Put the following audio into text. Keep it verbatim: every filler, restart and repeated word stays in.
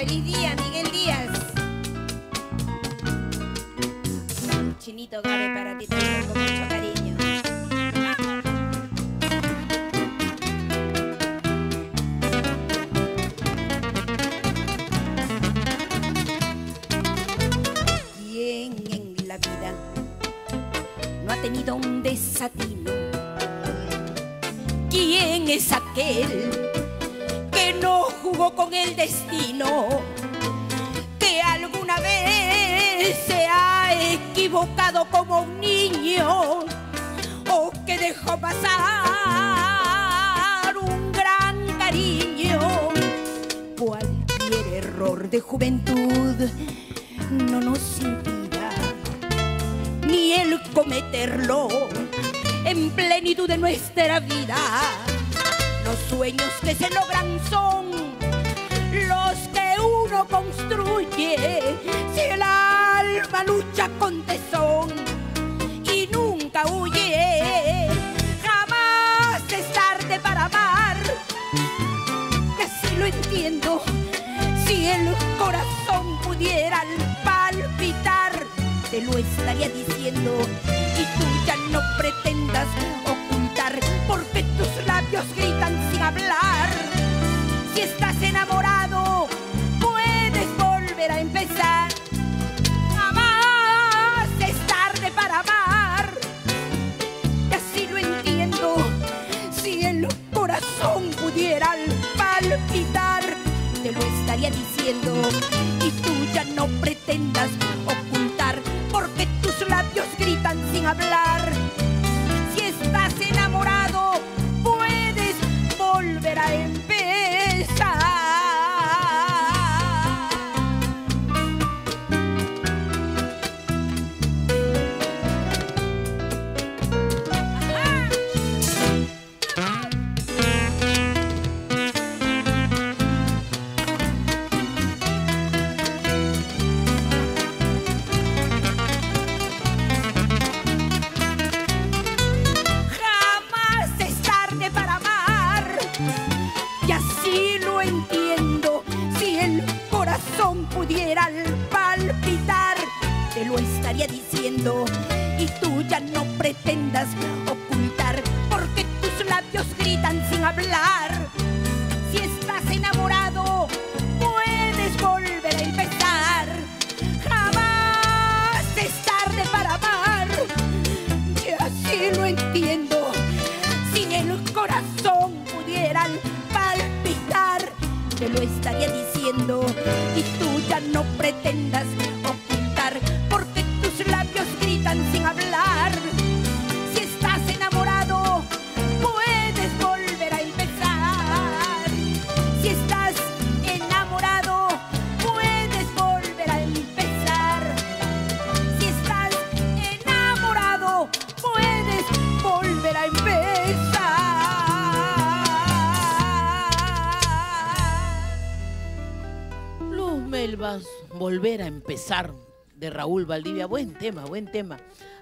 Feliz día, Miguel Díaz. Chinito Gabe para ti también con mucho cariño. ¿Quién en la vida no ha tenido un desatino? ¿Quién es aquel que no jugó con el destino? Que alguna vez se ha equivocado como un niño, o que dejó pasar un gran cariño. Cualquier error de juventud no nos impida ni el cometerlo en plenitud de nuestra vida. Los sueños que se logran son los que uno construye si el alma lucha con tesón y nunca huye. Jamás es tarde para amar, y así lo entiendo. Si el corazón pudiera al palpitar, te lo estaría diciendo. Y tú ya no pretendas ocultar, porque tus labios gritan sin hablar. Si estás enamorado, puedes volver a empezar. Jamás es tarde para amar, y así lo entiendo. Si el corazón pudiera al palpitar, te lo estaría diciendo. Y tú ya no pretendas ocultar, porque tus labios gritan sin hablar. Si estás enamorado, puedes volver a empezar. Pudiera al palpitar, te lo estaría diciendo. Y tú ya no pretendas ocultar, porque tus labios gritan sin hablar. Si estás enamorado, puedes volver a empezar. Jamás es tarde para amar, y así lo entiendo. Si el corazón pudiera al palpitar, te lo estaría diciendo. Y tú ya no pretendas ocultar, porque tus labios gritan sin hablar. Si estás enamorado, puedes volver a empezar. Si estás enamorado, puedes volver a empezar. Si estás enamorado, puedes volver a empezar. Luz Melbas, Volver a empezar, de Raúl Valdivia. Buen tema, buen tema.